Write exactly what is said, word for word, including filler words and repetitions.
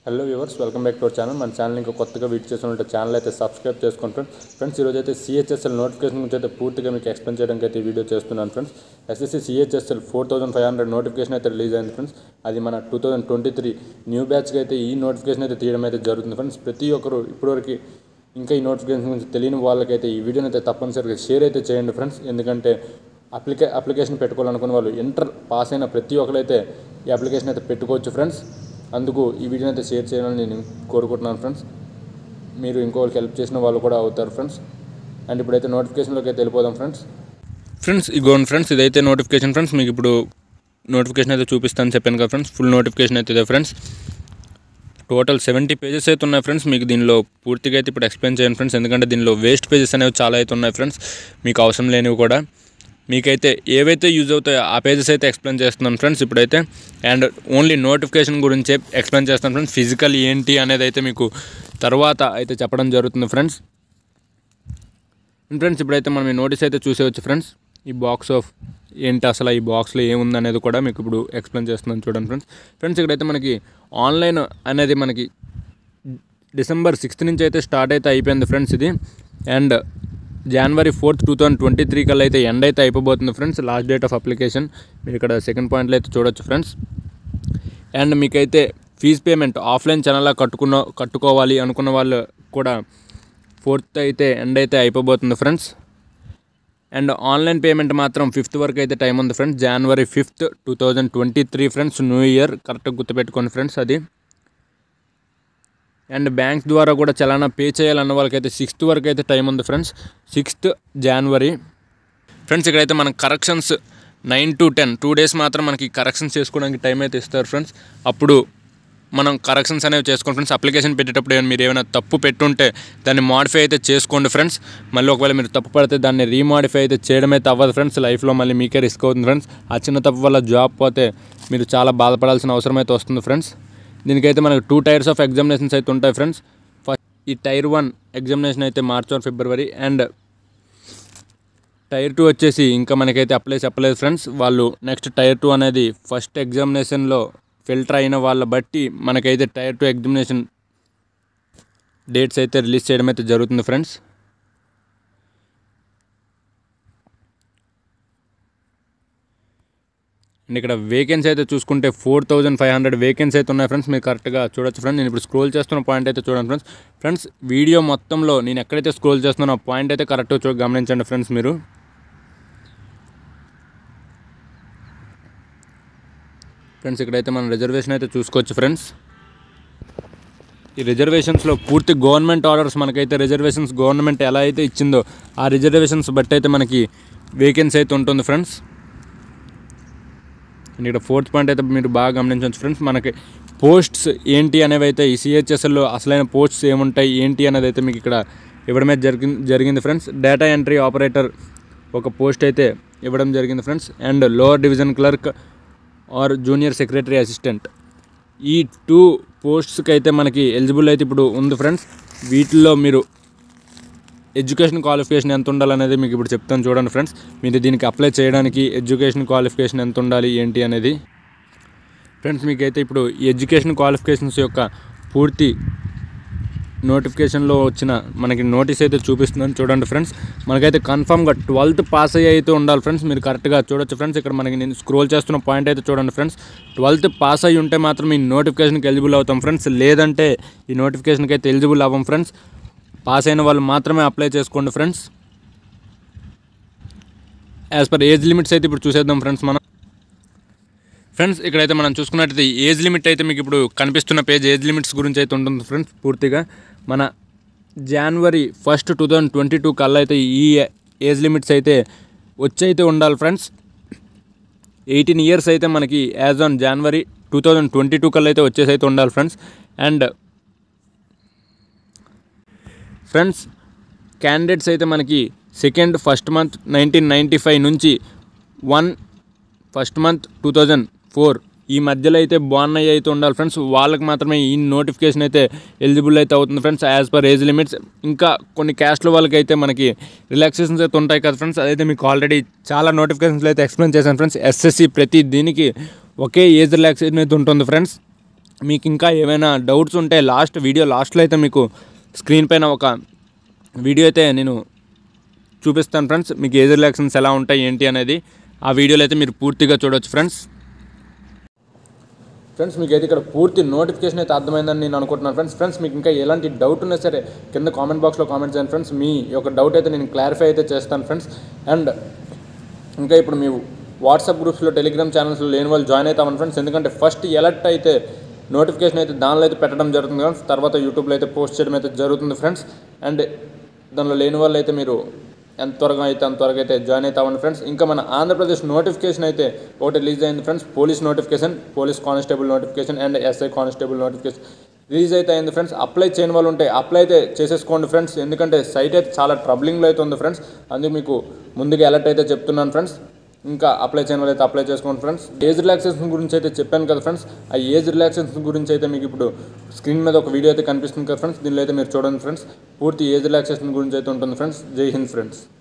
Hello viewers, welcome back to our channel. మన channel ఇంకా కొత్తగా వీడియో చేస్తున్నట్టు ఛానల్ అయితే సబ్స్క్రైబ్ చేసుకుంటాం ఫ్రెండ్స్. ఈరోజు అయితే సిహెచ్ఎస్ఎల్ నోటిఫికేషన్ గురించి అయితే పూర్తిగా మీకు ఎక్స్ప్లెయిన్ చేయడానికి అయితే వీడియో చేస్తున్నాను friends. SSC CHSL four thousand five hundred notification అయితే రిలీజ్ అయింది ఫ్రెండ్స్. అది మన two thousand twenty three new బ్యాచ్కి అయితే ఈ నోటిఫికేషన్ అయితే తీయడం అయితే జరుగుతుంది ఫ్రెండ్స్. ప్రతి ఒక్కరు ఇప్పటివరకు ఇంకా ఈ నోటిఫికేషన్ గురించి తెలియని వాళ్ళకైతే ఈ వీడియోని అయితే తప్పనిసరిగా షేర్ అయితే చేయండి ఫ్రెండ్స్. ఎందుకంటే అప్లికే అప్లికేషన్ పెట్టుకోవాలనుకున్న వాళ్ళు ఇంటర్ పాస్ అయిన ప్రతి ఒక్కరైతే ఈ అప్లికేషన్ అయితే పెట్టుకోవచ్చు ఫ్రెండ్స్. అందుకు ఈ వీడియోని అయితే షేర్ చేయాలని నేను కోరుకుంటున్నాను ఫ్రెండ్స్. మీరు ఇంకోరికి హెల్ప్ చేసిన వాళ్ళు కూడా అవుతారు ఫ్రెండ్స్. అండ్ ఇప్పుడైతే నోటిఫికేషన్లోకి అయితే వెళ్ళిపోదాం ఫ్రెండ్స్. ఫ్రెండ్స్ ఇగోండి ఫ్రెండ్స్, ఇదైతే నోటిఫికేషన్ ఫ్రెండ్స్. మీకు ఇప్పుడు నోటిఫికేషన్ అయితే చూపిస్తాను చెప్పాను కదా ఫ్రెండ్స్. ఫుల్ నోటిఫికేషన్ అయితే ఇదే ఫ్రెండ్స్. టోటల్ సెవెంటీ పేజెస్ అయితే ఉన్నాయి ఫ్రెండ్స్. మీకు దీనిలో పూర్తిగా అయితే ఇప్పుడు ఎక్స్ప్లెయిన్ చేయండి ఫ్రెండ్స్. ఎందుకంటే దీనిలో వేస్ట్ పేజెస్ అనేవి చాలా అయితే ఉన్నాయి ఫ్రెండ్స్, మీకు అవసరం లేనివి కూడా. మీకైతే ఏవైతే యూజ్ అవుతాయో ఆ పేజెస్ అయితే ఎక్స్ప్లెయిన్ చేస్తున్నాను ఫ్రెండ్స్ ఇప్పుడైతే. అండ్ ఓన్లీ నోటిఫికేషన్ గురించే ఎక్స్ప్లెయిన్ చేస్తాను ఫ్రెండ్స్. ఫిజికల్ ఏంటి అనేది అయితే మీకు తర్వాత అయితే చెప్పడం జరుగుతుంది ఫ్రెండ్స్. ఫ్రెండ్స్ ఇప్పుడైతే మనం ఈ నోటీస్ అయితే చూసేవచ్చు ఫ్రెండ్స్. ఈ బాక్స్ ఆఫ్ ఏంటి అసలు ఈ బాక్స్లో ఏముంది అనేది కూడా మీకు ఇప్పుడు ఎక్స్ప్లెయిన్ చేస్తున్నాను చూడండి ఫ్రెండ్స్. ఫ్రెండ్స్ ఇక్కడైతే మనకి ఆన్లైన్ అనేది మనకి డిసెంబర్ సిక్స్త్ నుంచి అయితే స్టార్ట్ అయితే అయిపోయింది ఫ్రెండ్స్ ఇది. అండ్ జనవరి fourth two thousand twenty three కల్లా అయితే ఎండ్ అయితే అయిపోతుంది friends, last date of application. మీరు ఇక్కడ సెకండ్ పాయింట్లో అయితే చూడొచ్చు ఫ్రెండ్స్. అండ్ మీకైతే ఫీజ్ పేమెంట్ ఆఫ్లైన్ ఛానల్లో కట్టుకున్న కట్టుకోవాలి అనుకున్న వాళ్ళు కూడా ఫోర్త్ అయితే ఎండ్ అయితే అయిపోతుంది ఫ్రెండ్స్. అండ్ ఆన్లైన్ పేమెంట్ మాత్రం ఫిఫ్త్ వరకు అయితే టైం ఉంది ఫ్రెండ్స్. జనవరి fifth two thousand twenty three friends, new year కరెక్ట్గా గుర్తుపెట్టుకోండి ఫ్రెండ్స్ అది. అండ్ బ్యాంక్ ద్వారా కూడా చలానా పే చేయాలన్న వాళ్ళకైతే సిక్స్త్ వరకు అయితే టైం ఉంది ఫ్రెండ్స్, సిక్స్త్ జనవరి ఫ్రెండ్స్. ఇక్కడైతే మనకు corrections nine to ten two days మాత్రం మనకి కరెక్షన్స్ చేసుకోవడానికి టైం అయితే ఇస్తారు ఫ్రెండ్స్. అప్పుడు మనం కరెక్షన్స్ అనేవి చేసుకోండి ఫ్రెండ్స్. అప్లికేషన్ పెట్టేటప్పుడు ఏమైనా మీరు ఏమైనా తప్పు పెట్టుంటే దాన్ని మాడిఫై అయితే చేసుకోండి ఫ్రెండ్స్. మళ్ళీ ఒకవేళ మీరు తప్పు పడితే దాన్ని రీమాడిఫై అయితే చేయడం అయితే అవ్వదు ఫ్రెండ్స్. లైఫ్లో మళ్ళీ మీకే రిస్క్ అవుతుంది ఫ్రెండ్స్. ఆ చిన్న తప్పు వల్ల జాబ్ పోతే మీరు చాలా బాధపడాల్సిన అవసరం అయితే వస్తుంది ఫ్రెండ్స్. దీనికైతే మనకు టూ టైర్స్ ఆఫ్ ఎగ్జామినేషన్స్ అయితే ఉంటాయి ఫ్రెండ్స్. ఫస్ట్ ఈ టైర్ వన్ ఎగ్జామినేషన్ అయితే మార్చ్ ఆర్ ఫిబ్రవరి. అండ్ టైర్ టూ వచ్చేసి ఇంకా మనకైతే అప్లై చెప్పలేదు ఫ్రెండ్స్. వాళ్ళు నెక్స్ట్ టైర్ టూ అనేది ఫస్ట్ ఎగ్జామినేషన్లో ఫిల్టర్ అయిన వాళ్ళ బట్టి మనకైతే టైర్ టూ ఎగ్జామినేషన్ డేట్స్ అయితే రిలీజ్ చేయడం అయితే జరుగుతుంది ఫ్రెండ్స్. అండ్ ఇక్కడ వేకెన్సీ అయితే చూసుకుంటే four thousand five hundred vacancy అయితే ఉన్నాయి ఫ్రెండ్స్. మీరు కరెక్ట్గా చూడొచ్చు ఫ్రెండ్స్. నేను ఇప్పుడు స్క్రోల్ చేస్తున్న పాయింట్ అయితే చూడండి ఫ్రెండ్స్. ఫ్రెండ్స్ వీడియో మొత్తంలో నేను ఎక్కడైతే స్క్రోల్ చేస్తున్నానో ఆ పాయింట్ అయితే కరెక్ట్గా చూ గమనించండి ఫ్రెండ్స్ మీరు. ఫ్రెండ్స్ ఇక్కడైతే మనం రిజర్వేషన్ అయితే చూసుకోవచ్చు ఫ్రెండ్స్. ఈ రిజర్వేషన్స్లో పూర్తి గవర్నమెంట్ ఆర్డర్స్ మనకైతే రిజర్వేషన్స్ గవర్నమెంట్ ఎలా అయితే ఇచ్చిందో ఆ రిజర్వేషన్స్ బట్టి అయితే మనకి వేకెన్సీ అయితే ఉంటుంది ఫ్రెండ్స్. అండ్ ఇక్కడ ఫోర్త్ పాయింట్ అయితే మీరు బాగా గమనించవచ్చు ఫ్రెండ్స్. మనకి పోస్ట్స్ ఏంటి అనేవి అయితే ఈ సిహెచ్ఎస్ఎల్లో అసలైన పోస్ట్స్ ఏముంటాయి ఏంటి అనేది అయితే మీకు ఇక్కడ ఇవ్వడమే జరిగింది జరిగింది ఫ్రెండ్స్. డేటా ఎంట్రీ ఆపరేటర్ ఒక పోస్ట్ అయితే ఇవ్వడం జరిగింది friends. And lower division clerk or junior secretary assistant, ఈ టూ పోస్ట్స్కి అయితే మనకి ఎలిజిబుల్ అయితే ఇప్పుడు ఉంది ఫ్రెండ్స్. వీటిల్లో మీరు ఎడ్యుకేషన్ క్వాలిఫికేషన్ ఎంత ఉండాలనేది మీకు ఇప్పుడు చెప్తాను చూడండి ఫ్రెండ్స్. మీరు దీనికి అప్లై చేయడానికి ఎడ్యుకేషన్ క్వాలిఫికేషన్ ఎంత ఉండాలి ఏంటి అనేది ఫ్రెండ్స్. మీకైతే ఇప్పుడు ఈ ఎడ్యుకేషన్ క్వాలిఫికేషన్స్ యొక్క పూర్తి నోటిఫికేషన్లో వచ్చిన మనకి నోటీస్ అయితే చూపిస్తుందని చూడండి ఫ్రెండ్స్. మనకైతే కన్ఫామ్గా ట్వెల్త్ పాస్ అయ్యి అయితే ఉండాలి ఫ్రెండ్స్. మీరు కరెక్ట్గా చూడొచ్చు ఫ్రెండ్స్. ఇక్కడ మనకి నేను స్క్రోల్ చేస్తున్న పాయింట్ అయితే చూడండి ఫ్రెండ్స్. ట్వెల్త్ పాస్ అయ్యి ఉంటే మాత్రం ఈ నోటిఫికేషన్కి ఎలిజిబుల్ అవుతాం ఫ్రెండ్స్. లేదంటే ఈ నోటిఫికేషన్కి అయితే ఎలిజిబుల్ అవ్వం ఫ్రెండ్స్. పాస్ అయిన వాళ్ళు మాత్రమే అప్లై చేసుకోండి friends. As per age limits అయితే ఇప్పుడు చూసేద్దాం ఫ్రెండ్స్ మనం. ఫ్రెండ్స్ ఇక్కడైతే మనం చూసుకున్నట్టయితే ఏజ్ లిమిట్ అయితే మీకు ఇప్పుడు కనిపిస్తున్న పేజ్ ఏజ్ లిమిట్స్ గురించి అయితే ఉంటుంది ఫ్రెండ్స్. పూర్తిగా మన జనవరి first two thousand twenty two కల్లా అయితే ఈ ఏజ్ లిమిట్స్ అయితే వచ్చి అయితే ఉండాలి ఫ్రెండ్స్. ఎయిటీన్ ఇయర్స్ అయితే మనకి యాజ్ ఆన్ జనవరి టూ థౌజండ్ ట్వంటీ టూ కల్లా అయితే వచ్చేసి అయితే ఉండాలి ఫ్రెండ్స్. అండ్ ఫ్రెండ్స్ క్యాండిడేట్స్ అయితే మనకి second first month nineteen ninety five నుంచి one first month two thousand four ఈ మధ్యలో అయితే బాగున్నాయి అయితే ఉండాలి ఫ్రెండ్స్. వాళ్ళకి మాత్రమే ఈ నోటిఫికేషన్ అయితే ఎలిజిబుల్ అయితే అవుతుంది friends as per age limits. ఇంకా కొన్ని క్యాస్ట్ల వాళ్ళకి అయితే మనకి రిలాక్సేషన్స్ అయితే ఉంటాయి కదా ఫ్రెండ్స్. అదైతే మీకు ఆల్రెడీ చాలా నోటిఫికేషన్స్లో అయితే ఎక్స్ప్లెయిన్ చేశాను ఫ్రెండ్స్. ఎస్ఎస్సి ప్రతి దీనికి ఒకే ఏజ్ రిలాక్సేషన్ అయితే ఉంటుంది ఫ్రెండ్స్. మీకు ఇంకా ఏమైనా డౌట్స్ ఉంటే లాస్ట్ వీడియో లాస్ట్లో అయితే మీకు స్క్రీన్ పైన ఒక వీడియో అయితే నేను చూపిస్తాను ఫ్రెండ్స్. మీకు ఏజ్ రిలాక్సేషన్స్ ఎలా ఉంటాయి ఏంటి అనేది ఆ వీడియోలో అయితే మీరు పూర్తిగా చూడవచ్చు ఫ్రెండ్స్. ఫ్రెండ్స్ మీకు అయితే ఇక్కడ పూర్తి నోటిఫికేషన్ అయితే అర్థమైందని నేను అనుకుంటున్నాను ఫ్రెండ్స్. ఫ్రెండ్స్ మీకు ఇంకా ఎలాంటి డౌట్ ఉన్నా సరే కింద కామెంట్ బాక్స్లో కామెంట్ చేయండి ఫ్రెండ్స్. మీ యొక్క డౌట్ అయితే నేను క్లారిఫై అయితే చేస్తాను ఫ్రెండ్స్. అండ్ ఇంకా ఇప్పుడు మీ వాట్సాప్ గ్రూప్స్లో టెలిగ్రామ్ ఛానల్స్లో లేని వాళ్ళు జాయిన్ అవుతామని ఫ్రెండ్స్. ఎందుకంటే ఫస్ట్ ఎలర్ట్ అయితే నోటిఫికేషన్ అయితే దానిలో అయితే పెట్టడం జరుగుతుంది ఫ్రెండ్స్. తర్వాత యూట్యూబ్లో అయితే పోస్ట్ చేయడం అయితే జరుగుతుంది ఫ్రెండ్స్. అండ్ దానిలో లేని వాళ్ళు అయితే మీరు ఎంత త్వరగా అయితే అంత త్వరగా అయితే జాయిన్ అవుతామని ఫ్రెండ్స్. ఇంకా మన ఆంధ్రప్రదేశ్ నోటిఫికేషన్ అయితే ఒకటి రిలీజ్ అయింది friends. Police notification, police constable notification and SI constable notification release అయితే అయింది ఫ్రెండ్స్. అప్లై చేయని వాళ్ళు ఉంటే అప్లై అయితే చేసేసుకోండి ఫ్రెండ్స్. ఎందుకంటే సైట్ అయితే చాలా ట్రబ్లింగ్లో అయితే ఉంది ఫ్రెండ్స్. అందుకు మీకు ముందుగా అలర్ట్ అయితే చెప్తున్నాను ఫ్రెండ్స్. ఇంకా అప్లై చేయని వాళ్ళు అయితే అప్లై చేసుకోండి ఫ్రెండ్స్. ఏజ్ రిలాక్సేషన్ గురించి అయితే చెప్పాను కదా ఫ్రెండ్స్. ఆ ఏజ్ రిలాక్సేషన్ గురించి అయితే మీకు ఇప్పుడు స్క్రీన్ మీద ఒక వీడియో అయితే కనిపిస్తుంది కదా ఫ్రెండ్స్. దీనిలో అయితే మీరు చూడండి ఫ్రెండ్స్. పూర్తి ఏజ్ రిలాక్సేషన్ గురించి అయితే ఉంటుంది ఫ్రెండ్స్. జై హింద్ ఫ్రెండ్స్.